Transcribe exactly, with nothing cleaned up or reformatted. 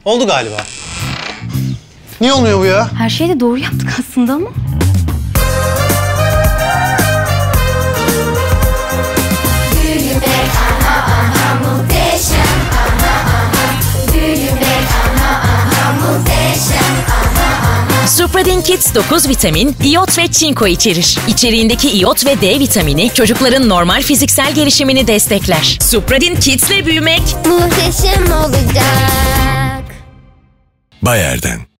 Oldu galiba. Niye olmuyor bu ya? Her şeyi de doğru yaptık aslında ama. Supradyn Kids dokuz vitamin, iyot ve çinko içerir. İçeriğindeki iyot ve D vitamini çocukların normal fiziksel gelişimini destekler. Supradyn Kids'le büyümek muhteşem olacak. Bayer'den.